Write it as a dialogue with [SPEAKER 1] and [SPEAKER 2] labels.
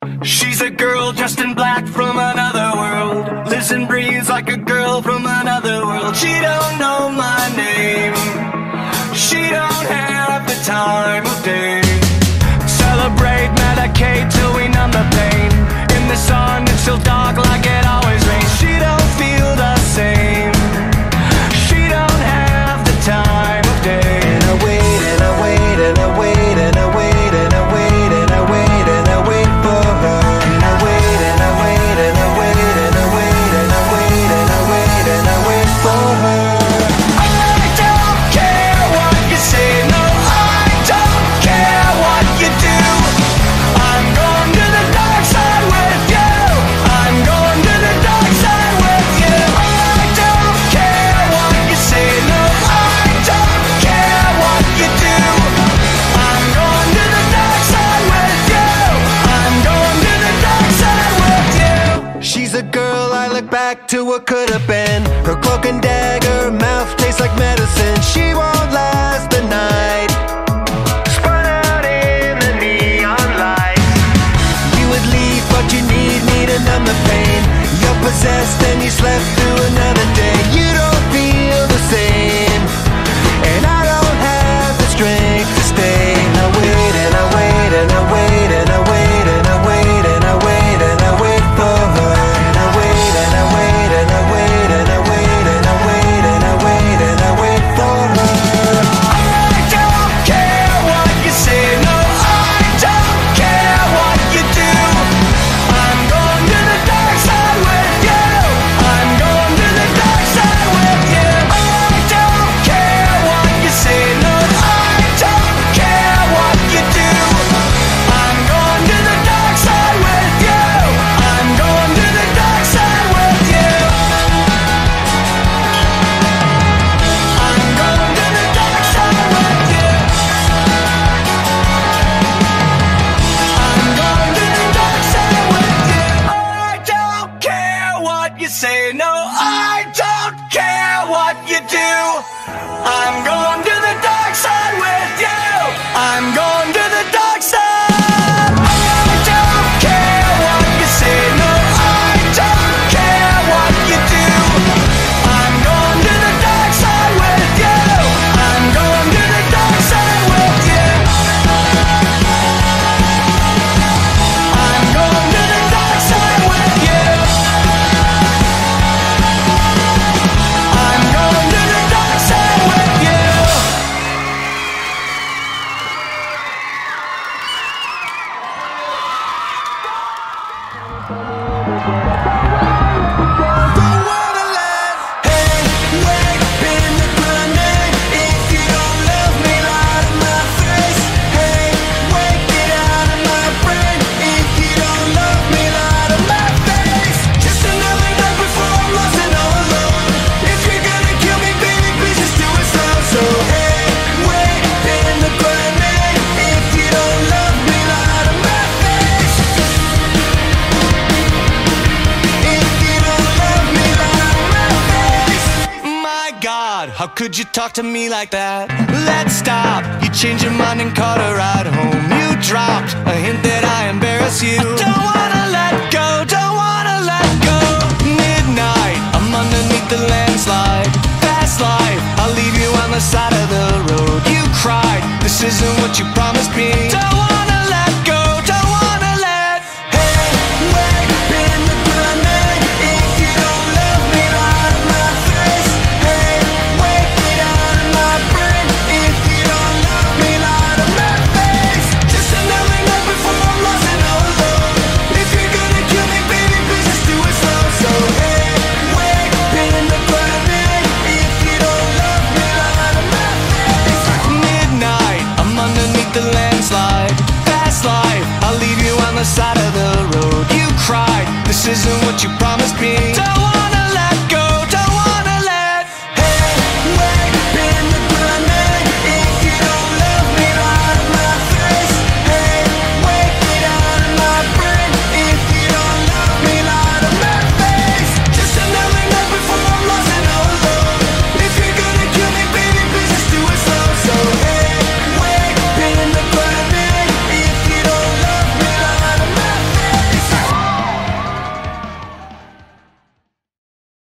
[SPEAKER 1] She's a girl dressed in black from another world, lives and breathes like a girl from another world. She don't know my name, she don't have the time of day. Celebrate, medicate till we numb the pain. In the sun it's still dark like it always rains. She don't feel the same, she don't have the time of day.
[SPEAKER 2] And I wait and I wait and I wait and I wait and I wait and I wait and I wait for her. And I wait and I wait and I wait and I wait and I wait and I wait and I wait for her.
[SPEAKER 1] I don't care what you say, no, I don't care what you do. I'm going to the dark side with you, I'm going to the dark side with you. I don't care what you say, no, I don't care what you do. I'm going to the dark side with you, I'm going to the dark side with you.
[SPEAKER 2] She's a girl I look back to what could have been. Her cloak and dagger, mouth tastes like medicine. She won't last the night, spun out in the neon lights. You would leave but you need me to numb the pain. You're possessed and you slept through another day. You don't feel the same, and I don't have the strength to stay. I wait and I wait and I wait and I wait and I wait and I wait and I wait for her. And I wait and I wait and I wait and I wait and I wait and I wait and I wait for her.
[SPEAKER 1] I don't care what you say, no, I don't care what you do. I'm going to the dark side with you, I'm going to the dark side with you. I don't care what you say, no, I don't care what you do. I'm going to the dark side with you, I'm going to the dark side with you. I'm going to the dark side with you. I'm going to the dark side with you. I don't care what you say, no, I don't care what you do. I'm going to the dark side with you, I'm going to the dark side. I don't care what you say, no, I don't care what you do. I'm going to the dark side with you, I'm going to the dark side with you. I'm going to the dark side with you. I'm going to the dark side with you.
[SPEAKER 2] Don't wanna let hey, wait, been the grenade. If you don't love me, lie to my face. Hey, wait, get out of my brain. If you don't love me, lie to my face. Just another night before I'm lost and all alone. If you're gonna kill me, baby, please just do it slow. So hey, wait, been the grenade. If you don't love me, lie to my face. If you don't love me, lie to my face.
[SPEAKER 1] My God, how could you talk to me like that? Let's stop. You changed your mind and caught a ride home. You dropped a hint that I embarrass you. I don't wanna let go, don't wanna let go. Midnight, I'm underneath the landslide. Fast life, I'll leave you on the side of the road. You cried, this isn't what you promised me. Don't wanna let go, don't wanna let.
[SPEAKER 2] Hey, wait, been the grenade. If you don't love me, lie to my face. Hey, wait, get out of my brain. If you don't love me, lie to my face. Just another night before I'm lost and all alone. If you're gonna kill me, baby, please just do it slow. So hey, wait, been the grenade. If you don't love me, lie to my face.
[SPEAKER 1] Midnight, I'm underneath the landslide. Fast life, I'll leave you on the side of the road. You cried, this isn't